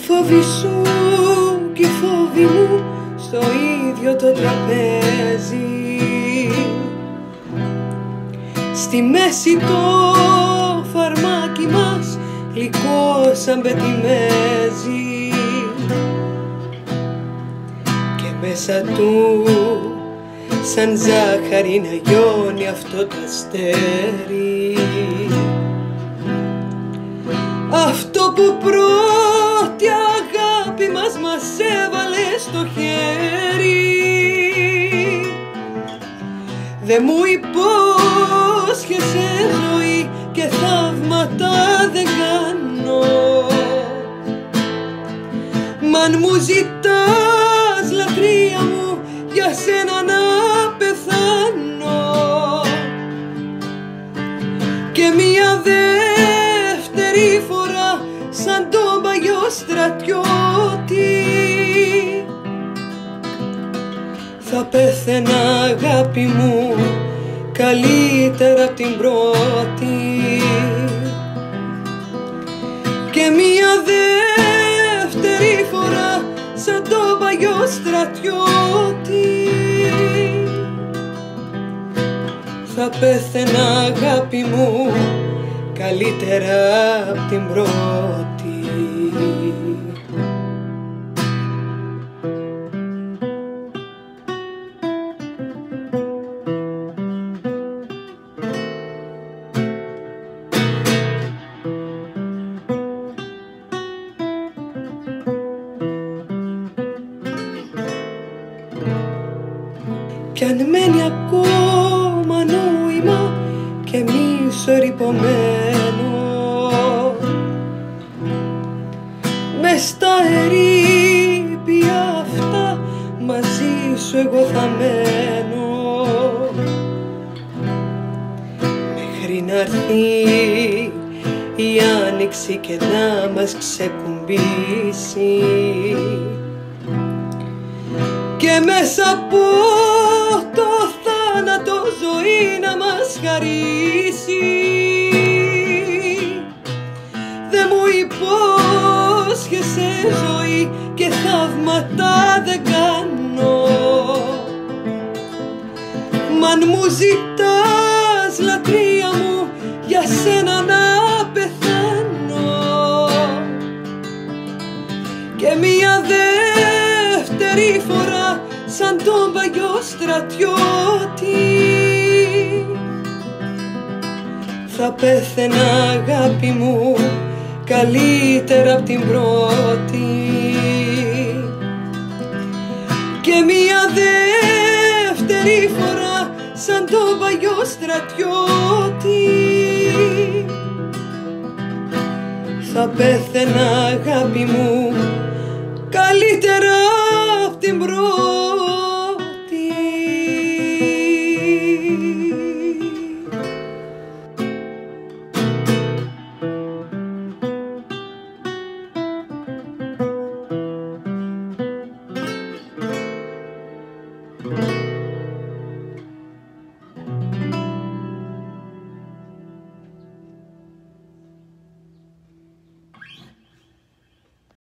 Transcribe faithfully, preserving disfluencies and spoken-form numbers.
φόβοι σου κι οι φόβοι μου στο ίδιο το τραπέζι, στη μέση το φαρμάκι μας γλυκό σαν πετιμέζι, και μέσα του σαν ζάχαρη να γιώνει αυτό το αστέρι, αυτό που πρώτη αγάπη μας μας έβαλε στο χέρι. Δε μου υπόσχεσαι ζωή και θαύματα δεν κάνω, μ' αν μου ζητάς λατρεία μου για σένα να πεθάνω, και μια δεύτερη φορά σαν τον παλιό στρατιώτη θα πέθαινα αγάπη μου καλύτερα απ' την πρώτη, και μια δεύτερη φορά σαν τον παλιό στρατιώτη θα πέθαινα αγάπη μου καλύτερα απ' την πρώτη. Κι αν μένει ακόμα νόημα και μίσο ερειπωμένο, μες στα ερείπια αυτά μαζί σου εγώ θα μένω, μέχρι να έρθει η άνοιξη και να μας ξεκουμπήσει, και μέσα από το θάνατο ζωή να μας χαρίσει. Δε μου υπόσχεσαι ζωή και θαύματα δεν κάνω, μ' αν μου ζητάς λατρεία μου για σένα να πεθάνω, και μια δεύτερη φορά σαν τον παλιό στρατιώτη θα πέθαινα αγάπη μου καλύτερα απ' την πρώτη, και μια δεύτερη φορά σαν τον παλιό στρατιώτη θα πέθαινα αγάπη μου καλύτερα απ' την πρώτη.